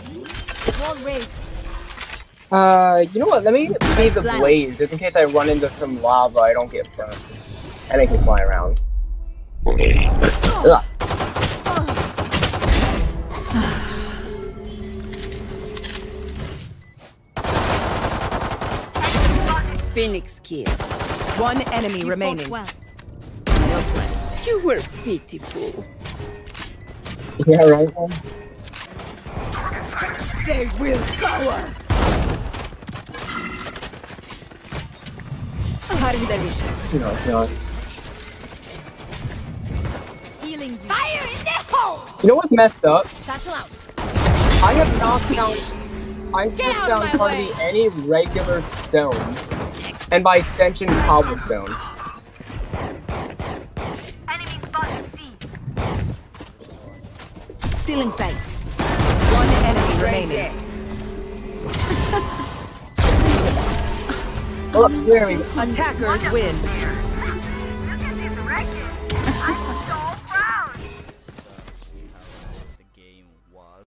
Wall raised. You know what? Let me leave the blaze just in case I run into some lava. I don't get burned. And I can fly around. Ugh. Phoenix kill. One enemy remaining. Well. You were pitiful. Yeah, right. They will cower. No, no. Healing. Fire in the hole. You know what's messed up? Satchel out. I have knocked down. I've knocked down hardly any regular stone, and by extension, cobblestone. Enemy spotted C. Stealing sight. One enemy remaining. Oh, there we go. Attackers win.